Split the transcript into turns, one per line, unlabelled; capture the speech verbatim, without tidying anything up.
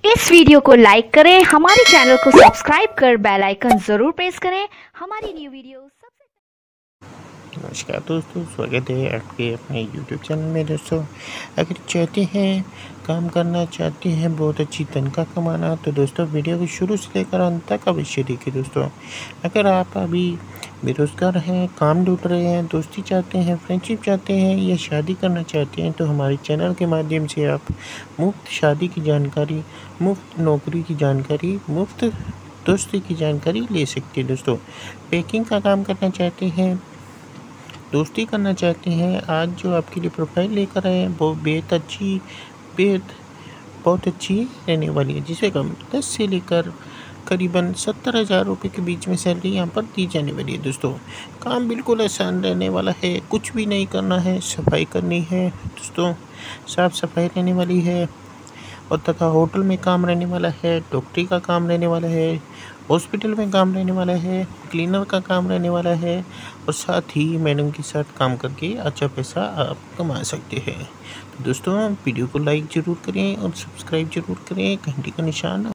इस वीडियो को लाइक करें, हमारे चैनल को सब्सक्राइब कर बेल आइकन ज़रूर प्रेस करें हमारी न्यू वीडियो सबसे।
नमस्कार दोस्तों, स्वागत है आपके अपने यूट्यूब चैनल में। दोस्तों, अगर चाहते हैं काम करना चाहते हैं बहुत अच्छी तनख्वाह कमाना, तो दोस्तों वीडियो को शुरू से लेकर अंत तक अवश्य देखिए। दोस्तों, अगर आप अभी बेरोज़गार हैं, काम ढूंढ रहे हैं, दोस्ती चाहते हैं, फ्रेंडशिप चाहते हैं या शादी करना चाहते हैं, तो हमारे चैनल के माध्यम से आप मुफ्त शादी की जानकारी, मुफ्त नौकरी की जानकारी, मुफ्त दोस्ती की जानकारी ले सकते हैं। दोस्तों, पैकिंग का काम करना चाहते हैं, दोस्ती करना चाहते हैं, आज जो आपके लिए प्रोफाइल लेकर आए हैं वो बेहद अच्छी बेहद बहुत अच्छी रहने वाली है, जिससे कम दस से लेकर करीबन सत्तर हज़ार रुपये के बीच में सैलरी यहाँ पर दी जाने वाली है। दोस्तों, काम बिल्कुल आसान रहने वाला है, कुछ भी नहीं करना है, सफाई करनी है। दोस्तों, साफ़ सफाई रहने वाली है और तथा होटल में काम रहने वाला है, डॉक्टरी का काम रहने वाला है, हॉस्पिटल में काम रहने वाला है, क्लीनर का काम रहने वाला है और साथ ही मैडम के साथ काम करके अच्छा पैसा आप कमा सकते हैं। तो दोस्तों, वीडियो को लाइक ज़रूर करें और सब्सक्राइब ज़रूर करें, घंटी का निशान